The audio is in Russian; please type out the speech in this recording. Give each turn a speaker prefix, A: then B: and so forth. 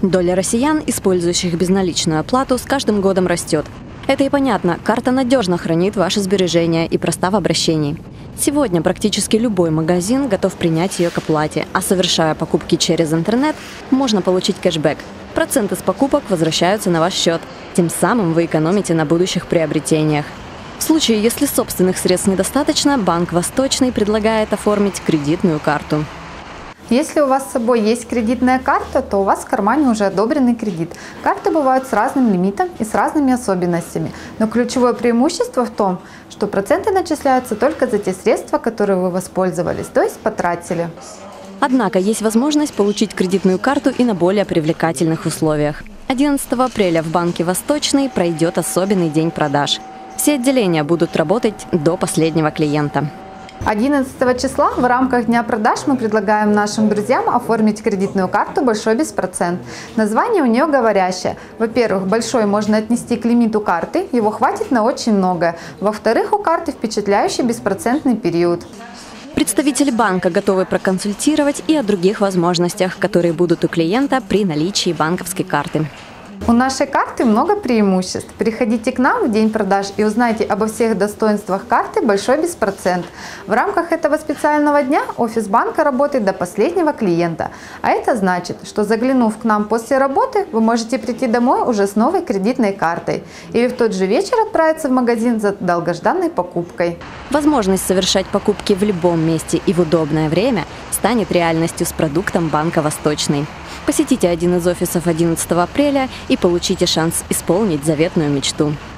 A: Доля россиян, использующих безналичную оплату, с каждым годом растет. Это и понятно, карта надежно хранит ваши сбережения и проста в обращении. Сегодня практически любой магазин готов принять ее к оплате, а совершая покупки через интернет, можно получить кэшбэк. Проценты с покупок возвращаются на ваш счет. Тем самым вы экономите на будущих приобретениях. В случае, если собственных средств недостаточно, Банк Восточный предлагает оформить кредитную карту.
B: Если у вас с собой есть кредитная карта, то у вас в кармане уже одобренный кредит. Карты бывают с разным лимитом и с разными особенностями. Но ключевое преимущество в том, что проценты начисляются только за те средства, которые вы воспользовались, то есть потратили.
A: Однако есть возможность получить кредитную карту и на более привлекательных условиях. 11 апреля в Банке Восточный пройдет особенный день продаж. Все отделения будут работать до последнего клиента.
B: 11 числа в рамках Дня продаж мы предлагаем нашим друзьям оформить кредитную карту «Большой беспроцент». Название у нее говорящее. Во-первых, «Большой» можно отнести к лимиту карты, его хватит на очень многое. Во-вторых, у карты впечатляющий беспроцентный период.
A: Представители банка готовы проконсультировать и о других возможностях, которые будут у клиента при наличии банковской карты.
B: У нашей карты много преимуществ. Приходите к нам в день продаж и узнайте обо всех достоинствах карты «Большой беспроцент». В рамках этого специального дня офис банка работает до последнего клиента. А это значит, что заглянув к нам после работы, вы можете прийти домой уже с новой кредитной картой. Или в тот же вечер отправиться в магазин за долгожданной покупкой.
A: Возможность совершать покупки в любом месте и в удобное время станет реальностью с продуктом Банка Восточный. Посетите один из офисов 11 апреля и получите шанс исполнить заветную мечту.